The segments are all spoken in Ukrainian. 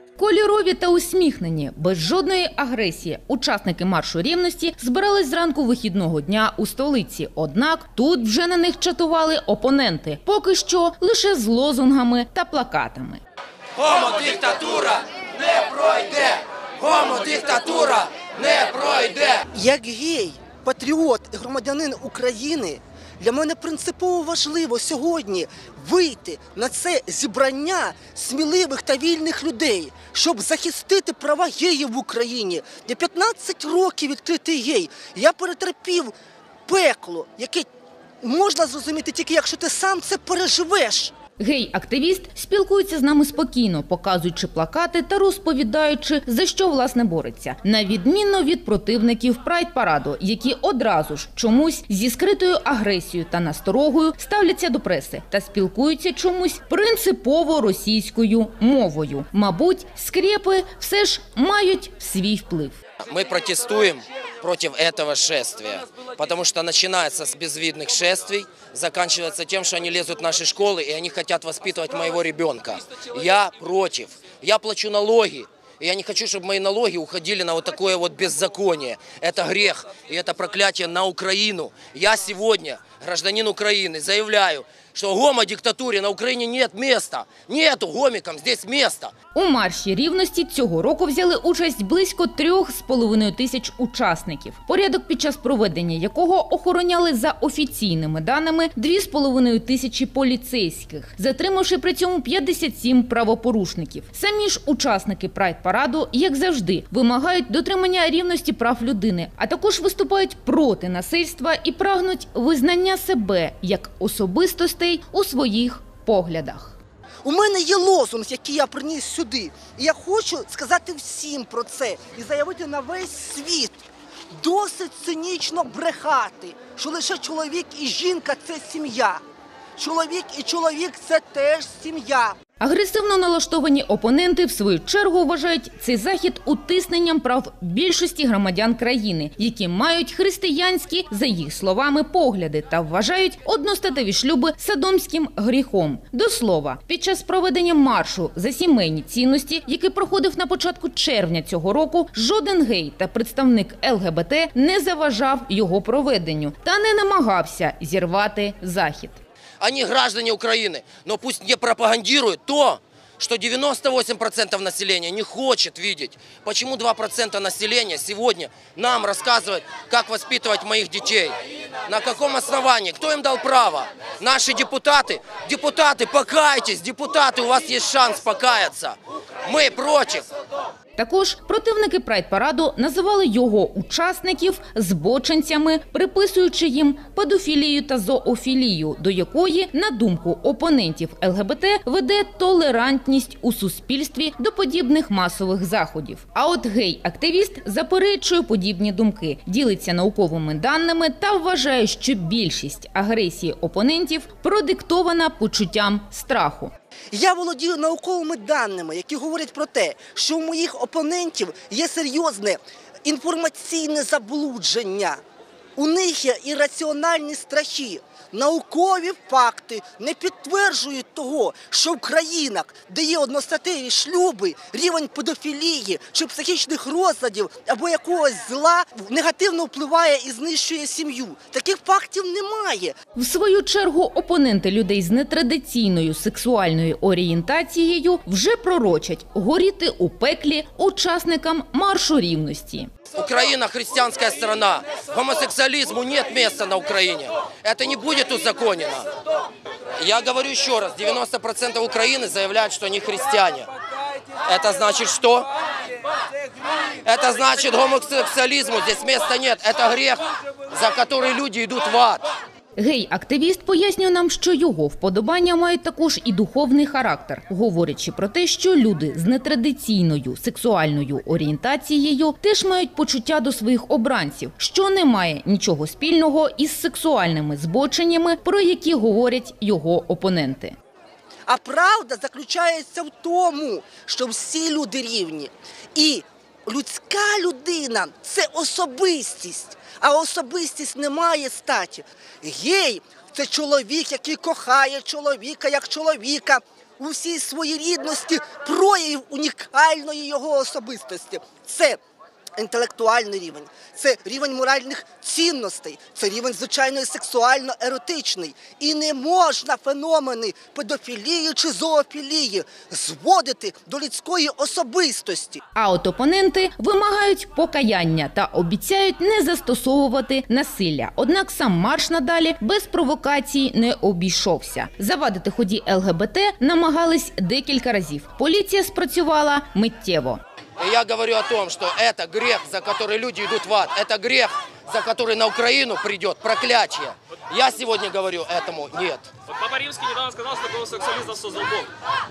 Кольорові та усміхнені, без жодної агресії, учасники маршу рівності збирались зранку вихідного дня у столиці. Однак тут вже на них чатували опоненти. Поки що лише з лозунгами та плакатами. Гомодиктатура не пройде! Гомодиктатура не пройде! Як гей, патріот і громадянин України, для мене принципово важливо сьогодні вийти на це зібрання сміливих та вільних людей, щоб захистити права геїв в Україні. Я 15 років відкритий гей. Я перетерпів пекло, яке можна зрозуміти тільки якщо ти сам це переживеш. Гей-активіст спілкується з нами спокійно, показуючи плакати та розповідаючи, за що власне бореться. На відміну від противників прайд-параду, які одразу ж чомусь зі скритою агресією та насторогою ставляться до преси та спілкуються чомусь принципово російською мовою. Мабуть, скрепи все ж мають свій вплив. Мы протестуем против этого шествия, потому что начинается с безвидных шествий, заканчивается тем, что они лезут в наши школы и они хотят воспитывать моего ребенка. Я против. Я плачу налоги, и я не хочу, чтобы мои налоги уходили на вот такое вот беззаконие. Это грех, и это проклятие на Украину. Я сегодня, гражданин Украины, заявляю, что гомодиктатуре на Украине нет места. Нету гомикам здесь места. У марші рівності цього року взяли участь близько 3,5 тисяч учасників. Порядок під час проведення якого охороняли за офіційними даними 2,5 тисячі поліцейських, затримавши при цьому 57 правопорушників. Самі ж учасники прайд-параду, як завжди, вимагають дотримання рівності прав людини, а також виступають проти насильства і прагнуть визнання себе як особистостей у своїх поглядах. У мене є лозунг, який я приніс сюди. І я хочу сказати всім про це і заявити на весь світ. Досить цинічно брехати, що лише чоловік і жінка – це сім'я. Чоловік і чоловік – це теж сім'я. Агресивно налаштовані опоненти, в свою чергу, вважають цей захід утисненням прав більшості громадян країни, які мають християнські, за їх словами, погляди та вважають одностатеві шлюби содомським гріхом. До слова, під час проведення маршу за сімейні цінності, який проходив на початку червня цього року, жоден гей та представник ЛГБТ не заважав його проведенню та не намагався зірвати захід. Они граждане Украины, но пусть не пропагандируют то, что 98% населения не хочет видеть. Почему 2% населения сегодня нам рассказывают, как воспитывать моих детей? На каком основании? Кто им дал право? Наши депутаты? Депутаты, покайтесь! Депутаты, у вас есть шанс покаяться. Мы против. Також противники прайд-параду називали його учасників збоченцями, приписуючи їм педофілію та зоофілію, до якої, на думку опонентів ЛГБТ, веде толерантність у суспільстві до подібних масових заходів. А от гей-активіст заперечує подібні думки, ділиться науковими даними та вважає, що більшість агресії опонентів продиктована почуттям страху. Я володію науковими даними, які говорять про те, що у моїх опонентів є серйозне інформаційне заблудження. У них є ірраціональні страхи. Наукові факти не підтверджують того, що в країнах, де є одностатеві шлюби, рівень педофілії чи психічних розладів або якогось зла негативно впливає і знищує сім'ю. Таких фактів немає. В свою чергу опоненти людей з нетрадиційною сексуальною орієнтацією вже пророчать горіти у пеклі учасникам маршу рівності. Украина христианская страна. Гомосексуализму нет места на Украине. Это не будет узаконено. Я говорю еще раз, 90% Украины заявляют, что они христиане. Это значит что? Это значит, гомосексуализму здесь места нет. Это грех, за который люди идут в ад. Гей-активіст пояснює нам, що його вподобання мають також і духовний характер, говорячи про те, що люди з нетрадиційною сексуальною орієнтацією теж мають почуття до своїх обранців, що не має нічого спільного із сексуальними збоченнями, про які говорять його опоненти. А правда заключається в тому, що всі люди рівні. І людська людина – це особистість, а особистість не має статі. Гей – це чоловік, який кохає чоловіка як чоловіка. у всій своїй рідності проявів унікальної його особистості. Це інтелектуальний рівень, це рівень моральних цінностей, це рівень, звичайно, сексуально-еротичний. І не можна феномени педофілії чи зоофілії зводити до людської особистості. А от опоненти вимагають покаяння та обіцяють не застосовувати насилля. Однак сам марш надалі без провокацій не обійшовся. Завадити ході ЛГБТ намагались декілька разів. Поліція спрацювала миттєво. И я говорю о том, что это грех, за который люди идут в ад. Это грех, за который на Украину придет проклятие. Я сегодня говорю этому нет. Вот Папа Римский недавно сказал, что гомосексуалистов создал Бог.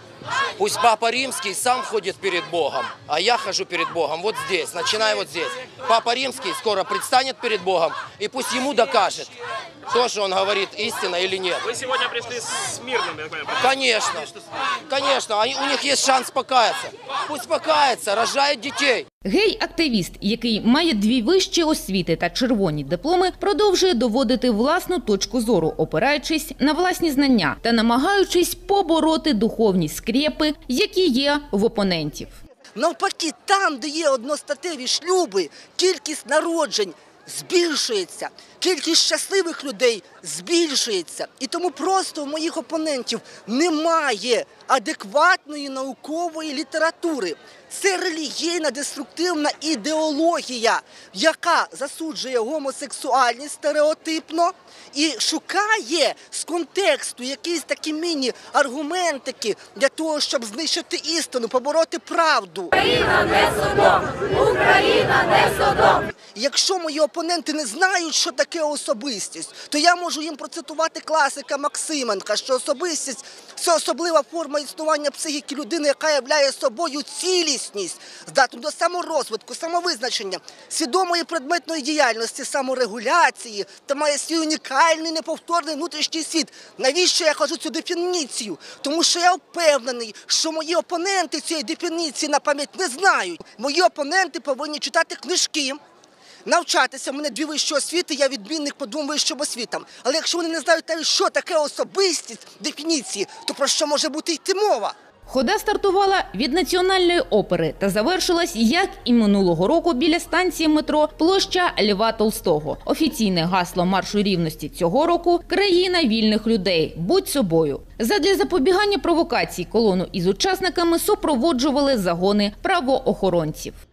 Пусть Папа Римский сам ходит перед Богом, а я хожу перед Богом вот здесь, начиная вот здесь. Папа Римский скоро предстанет перед Богом, и пусть ему докажет, то, что он говорит, истина или нет. Вы сегодня пришли с мирным, я понимаю. Конечно, конечно, у них есть шанс покаяться. Пусть покаяться, рожают детей. Гей-активіст, який має 2 вищі освіти та червоні дипломи, продовжує доводити власну точку зору, опираючись на власні знання та намагаючись побороти духовні скрепи, які є в опонентів. Навпаки, там, де є одностатеві шлюби, кількість народжень збільшується, кількість щасливих людей збільшується. І тому просто у моїх опонентів немає адекватної наукової літератури. Це релігійна деструктивна ідеологія, яка засуджує гомосексуальність стереотипно і шукає з контексту якісь такі міні-аргументики для того, щоб знищити істину, побороти правду. Україна не Содом! Україна не Содом! Якщо мої опоненти не знають, що таке особистість, то я можу їм процитувати класика Максименка, що особистість – це особлива форма існування психіки людини, яка являє собою цілісність, здатну до саморозвитку, самовизначення, свідомої предметної діяльності, саморегуляції та має свій унікальний, неповторний внутрішній світ. Навіщо я кажу цю дефініцію? Тому що я впевнений, що мої опоненти цієї дефініції на пам'ять не знають. Мої опоненти повинні читати книжки, навчатися. У мене 2 вищі освіти, я відмінник по 2 вищим освітам. Але якщо вони не знають, що таке особистість, дефініції, то про що може бути йти мова? Хода стартувала від Національної опери та завершилась, як і минулого року, біля станції метро площа Льва Толстого. Офіційне гасло маршу рівності цього року – «Країна вільних людей. Будь собою». Задля запобігання провокацій колону із учасниками супроводжували загони правоохоронців.